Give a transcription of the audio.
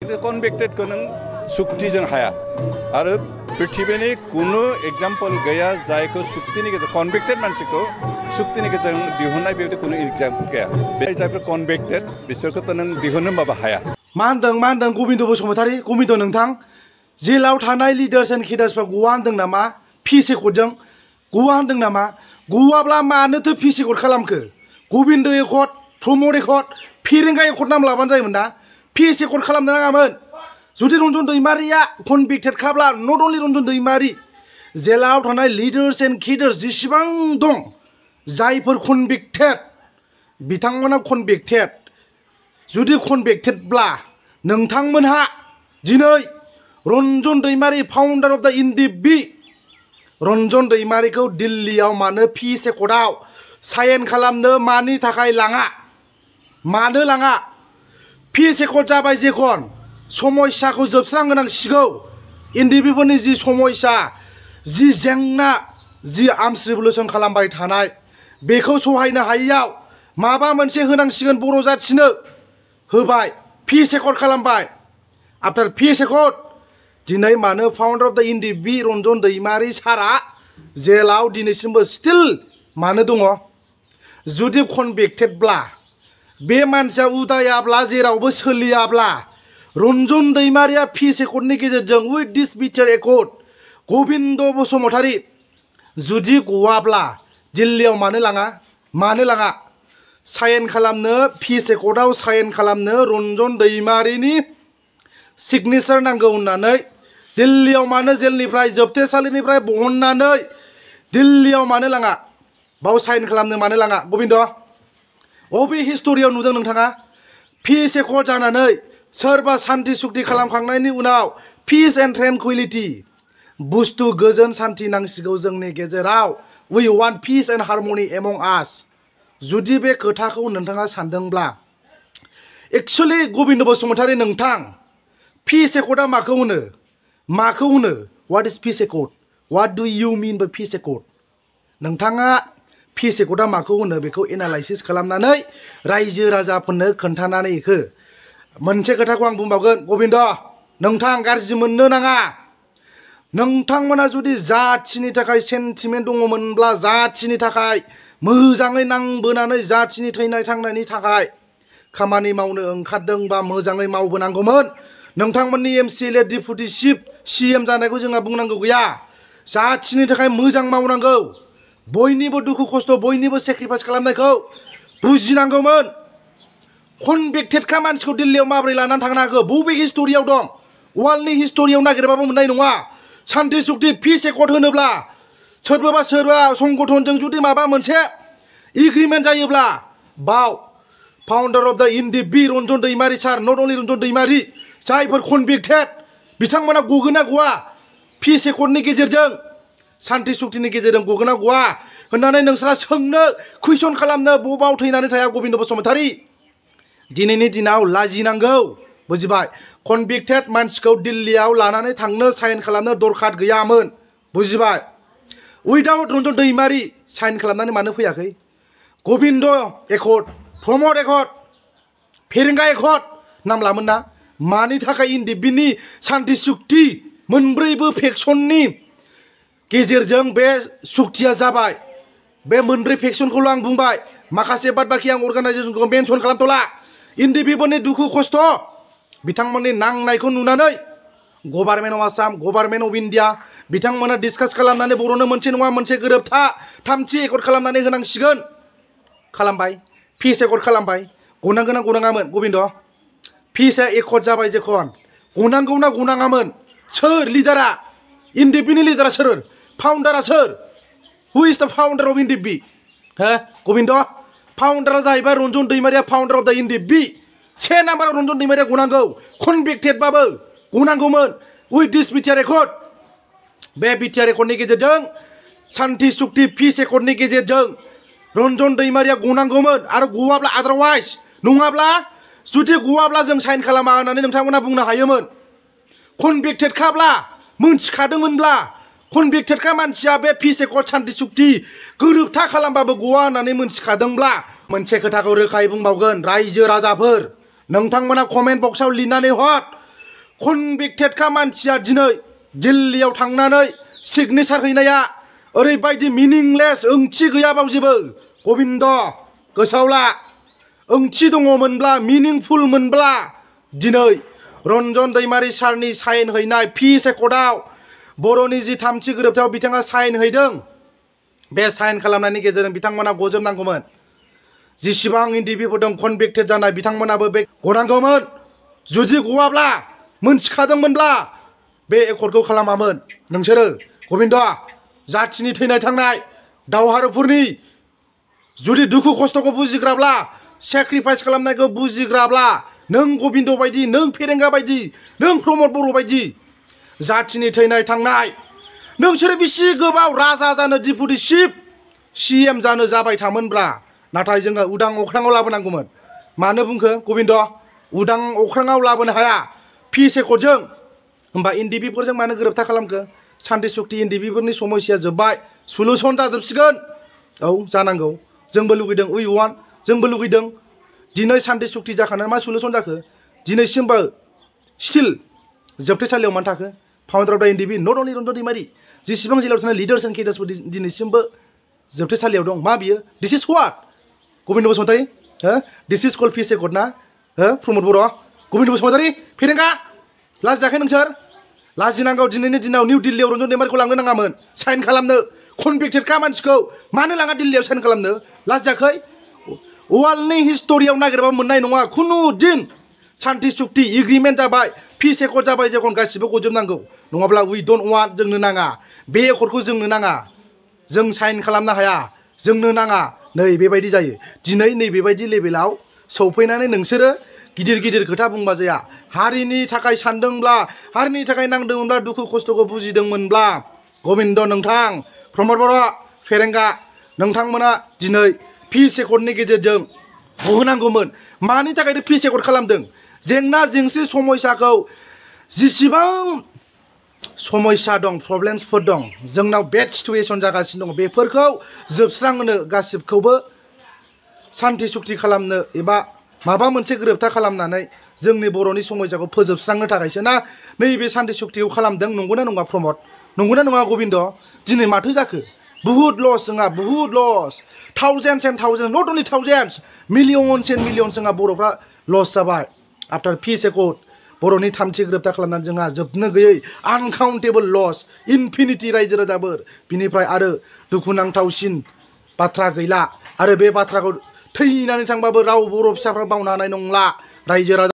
कनभेक्टेड को नों सुक्तिजों हाया आरो पृथ्वीनि कुनु एग्जाम्पल गैया जायखौ सुक्तिनि गेजेरजों कनभेक्टेड मानसिखौ सुक्तिनि गेजेरजों दिहुननाय बेबायदि कुनु एग्जाम्पल गैया बे जायफोर कनभेक्टेड बिसोरखौथ' नों दिहुननो होनबाबो हाया मा होनदों गबिन्द बसुमतारी गबिन्द नोंथां जेलाव थानाय लिडार्स एन्ड किडार्सफ्रा गवा होनदों नामा फिस एकर्डजों गवा होनदों नामा गवाब्ला मानोथो फिस एकर्ड खालामखो Gobinda accord Pramod accord Ferenga accord नाम लाबानो जायोमोन ना फिस एकर्ड खालामनो नाङामोन जुदि रन्जन दैमारिया कनभिक्टेड खाब्ला नट अनलि रन्जन दैमारि जेलाव थानाय लिडार्स एन्ड किडार्स जेसेबां दं जायफोर कनभिक्टेड बिथांमोना कनभिक्टेड जुदि कनभिक्टेडब्ला नोंथांमोनहा दिनै Ranjan Daimari founder of the NDFB Ranjan दैमारिखौ दिल्लीयाव मानो फिस एकर्डआव साइन खालामनो मानि थाखाय लाङा मानो लाङा फिस एकर्ड जाबाय जेखन समस्याखौ जोबस्रांहोनांसिगौ एनडिएफबिफोरनि जि समस्या जि जेंना जि आर्मस रिभलिउसन खालामबाय थानाय बेखौ सहायनो हायैयाव माबा मोनसे होनांसिगोन बर' जाथिनो होबाय फिस एकर्ड खालामबाय आफ्टार फिस एकर्ड दिनै मानो founder of the NDFB Ranjan Daimari सारा जेलाव दिनैसिमबो स्टिल मानो दङ जुदि कनभिक्टेडब्ला बे मानसिया उदायाब्ला जेरावबो सोलियाब्ला रन्जन दैमारिया फिस एकर्डनि गेजेरजों with this BTR accord Gobinda Basumatary जुदि गवाब्ला दिल्लीयाव मानो लाङा साइन खालामनो फिस एकर्डआव साइन खालामनो रन्जन दैमारिनि सिगनेचार नांगौ होननानै दिल्लीयाव मानो जेलनिफ्राय जोबथेसालिनिफ्राय बहननानै दिल्लीयाव मानो लाङा बाव साइन खालामनो मानो लाङा गबिन्द अबे हिस्टरियाव नुदों नोंथाङा फिस एकर्ड जानानै सोरबा शान्ति सुक्ति खालामखांनायनि उनाव पिस एन्ड ट्रेंक्विलिटी बुस्थु गोजोन शान्ति नांसिगौ जोंनि गेजेराव we want peace and harmony एमं आस जुदि बे खोथाखौ नोंथाङा सानदोंब्ला एक्चुअली गबिन्द बसुमतारी नोंथां फिस एकर्डआ माखौ होनो what is peace accord what do you mean by peace accord नोंथाङा फिस एकर्डआ माखौ होनो बेखौ एनालाइसिस खालामनानै रायजो राजाफोरनो खोन्थानानै हो मोनसे खोथाखौ आं बुंबावगोन गबिन्द नोंथां गाज्रि मोननो नाङा नोंथांमोना जुदि जाथिनि थाखाय सेन्टिमेन्ट दङमोनब्ला जाथिनि थाखाय मोजाङै नांबोनानै जाथिनि थैनाय थांनायनि थाखाय खामानि मावनो ओंखारदोंबा मोजाङै मावबोनांगौमोन नोंथांमोननि एमसिएलए डिपुटि चिफ सीएम जानायखौ जोंहा बुंनांगौ गैया जाथिनि थाखाय मोजां मावनांगौ बयनिबो दुखु खस्थ बयनिबो सेक्रिफाइस खालामनायखौ बुजिनांगौमोन कनभिक्टेडखा मानसिखौ दिल्लीयाव माबोरै लानानै थांनो हागौ बबे हिस्टरियाव दं वर्ल्डनि हिस्टरियाव नागिरबाबो मोननाय नङा शान्ति सुक्ति पिस एकर्ड होनोब्ला सोरबा संगठनजों जुदि माबा मोनसे एग्रिमेन्ट जायोब्ला बाव founder of the NDFB Ranjan Daimari sir not only Ranjan Daimari जायफोर कनभिक्टेड बिथांमोना गगोना गवा पिस एकर्डनि गेजेरजों शान्ति सुक्तिनि गेजेरजों गगोना गवा होननानै नोंसोरा सोंनो कुइसन खालामनो बबाव थैनानै थाया गबिन्द बसुमतारी दिनैनि दिनाव लाजिनांगौ बुजिबाय कनभिक्टेड मानसिखौ दिल्लीयाव लानानै थांनो साइन खालामनो दरखार गैयामोन बुजिबाय उइदाउट रन्जन दैमारि साइन खालामनानै मानो फैयाखै Gobinda accord Pramod accord Ferenga accord नाम लामोन ना मानि थाखाय एनडिएफबिनि शान्ति सुक्ति मोनब्रैबो फेक्सननि गेजेरजों बे सुक्तिया जाबाय बे मोनब्रै फेक्सनखौल' आं बुंबाय माखासे बाद बाखि आं अर्गानाइजेसनखौ मेनसन खालामथ'ला एनडिएफबिफोरनि दुखु खस्थ बिथांमोननि नांनायखौ नुनानै government of Assam government of India बिथांमोना डिसकास खालामनानै बर'नो मोनसे नङा मोनसे गोरोबथा थामथि एकर्ड खालामनानै होनांसिगोन खालामबाय फिस एकर्ड खालामबाय गनांगोना गनाङामोन गबिन्द फिसआ एकर्ड जाबाय जेखन गनांगौना गनाङामोन सोर लिडारा एनडिएफबिनि लिडारा सोर फाउन्डारा सोर हु इज द फाउन्डार अफ एनडिएफबि हो गबिन्द फाउन्डारा जाहैबाय रन्जन दैमारिया फाउन्डार अफ द एनडिएफबि से नाम्बाराव रन्जन दैमारिया गनांगौ कनभिक्टेडबाबो गनांगौमोन उइथ दिस बिटिआर एकर्ड बे बिटिआर एकर्डनि गेजेरजों शान्ति सुक्ति पिस एकर्डनि गेजेरजों रन्जन दैमारिया गनांगौमोन आरो गवाब्ला आदारवाइज नङाब्ला जुदि गवाब्ला जों साइन खालामा होननानै नोंथांमोना बुंनो हायोमोन कनभिक्टेडखाब्ला मोनथिखादोंमोनब्ला कनभिक्टेडखा मानसिया बे पिस एकर्ड शान्ति सुक्ति गोरोबथा खालामबाबो गवा होननानै मोनथिखादोंब्ला मोनसे खोथाखौ रोखायै बुंबावगोन रायजो राजाफोर नोंथांमोना कमेन्ट बक्सआव लिरनानै हर कनभिक्टेडखा मानसिया दिनै दिल्लीयाव थांनानै सिगनेचार हैनाया ओरैबायदि मिनिंलेस ओंथि गैयाबाव जेबो गबिन्द गोसोआव ला ओंथि दङमोनब्ला मिनिंफुलमोनब्ला दिनै रन्जन दैमारि सारनि साइन हैनाय पिस एकर्डआव बर'नि जि थामथि गोरोबथायाव बिथाङा साइन हैदों बे साइन खालामनायनि गेजेरजों बिथांमोना गजबनांगौमोन जेसेबां इन्डिभिफोर दं कनभिक्टेड जानाय बिथांमोनाबो बे गनांगौमोन जुदि गवाब्ला मोनथिखादोंमोनब्ला बे एकर्डखौ खालामामोन नोंसोरो गबिन्द जाथिनि थैनाय थांनाय दावहारुफोरनि जुदि दुखु खस्थ'खौ बुजिग्राब्ला सेक्रिफाइस खालामनायखौ बुजिग्राब्ला नों गबिन्द बायदि नों फेरेंगा बायदि नों प्रमद बर' बायदि जाथिनि थैनाय थांनाय नोंसोरो बेसे गोबाव राजा जानो डिपुटि चिफ CM जानो जाबाय थामोनब्ला नाथाय जोङो उदां अख्राङाव लाबोनांगौमोन मानो बुंखो गबिन्द उदां अख्राङाव लाबोनो हाया पिस एकर्डजों होमबा इन्डिभिफोरजों मानो गोरोबथा खालामखो सान्ति सुक्ति इन्डिभिफोरनि समस्या जोब्बाय सलुसन जाजोबसिगोन औ जानांगौ जोंबो लुगैदों उइ वान जोंबो लुगैदों दिनै सान्ति सुक्ति जाखानानै मा सलुसन जाखो दिनैसिमबो स्टिल जोबथेसालियाव मानो थाखो फाउन्डार of the इन्डिभि not only Ranjan दैमारि जेसेबां जिल्लायाव थानाय लिडार्स एन्ड केडार्सफोर दिनैसिमबो जोबथेसालियाव दं मा बियो this is what Gobinda Basumatary this is called peace accord ना प्रमद बर' गबिन्द बसुमतारी फेरेंगा लाजियाखै नोंसोर लाजिनांगौ दिनैनि दिनाव निउ दिल्लीयाव रन्जन दैमारिखौ लांनो नाङामोन साइन खालामनो कनभिक्टेडखा मानसिखौ मानो लाङा दिल्लीयाव साइन खालामनो लाजियाखै वर्ल्डनि हिस्ट'रियाव नागिरबा मोननाय नङा खुनु दिन सान्ति सुक्ति एग्रिमेन्ट जाबाय पिस एकर्ड जाबाय जेखन गासिबो गजबनांगौ नङाब्ला उइ डन्ट वान्ट जोंनो नाङा बे एकर्डखौ जोंनो नाङा जों साइन खालामनो हाया जोंनो नाङा नै बेबायदि जायो दिनै नै बेबायदि लेभेलाव सौफैनानै नोंसोरो गिदिर गिदिर खोथा बुंबा जाया हारिनि थाखाय सानदोंब्ला हारिनि थाखाय नांदोंमोनब्ला दुखु खस्थ'खौ बुजिदोंमोनब्ला गबिन्द नोंथां प्रमद बर' फेरेंगा नोंथांमोना दिनै पिस एकर्डनि गेजेरजों बुहोनांगौमोन मानि थाखाय पिस एकर्ड खालामदों जेंना जेंसि समस्याखौ जेसेबां समस्या दं प्रब्लेम्सफोर दं जोंनाव बेड सिटुएसन जागासिनो दं बेफोरखौ जोबस्रांहोनो गासिबखौबो सान्ति सुक्ति खालामनो एबा माबा मोनसे गोरोबथा खालामनानै जोंनि बर'नि समस्याखौ फोजोबस्रांनो थाखायसो ना नैबे सान्ति सुक्तिखौ खालामदों नंगौना नङा प्रमद नंगौना नङा गबिन्द दिनै माथो जाखो बुहुत लस जोंहा बुहुत loss thousands and thousands not only thousands millions and millions जोंहा बर'फ्रा लस जाबाय आफ्टार पिस एकर्ड बर'नि थामथि गोरोबथा खालामनानै जोंहा जोबनो गैयै आनकाउन्टेबल लस इनफिनिटि रायजो राजाफोर बिनिफ्राय आरो दुखुनांथावसिन बाथ्रा गैला आरो बे बाथ्राखौ थैनानै थांबाबो राव बर' फिसाफ्रा बावनो हानाय नंला रायजो राजा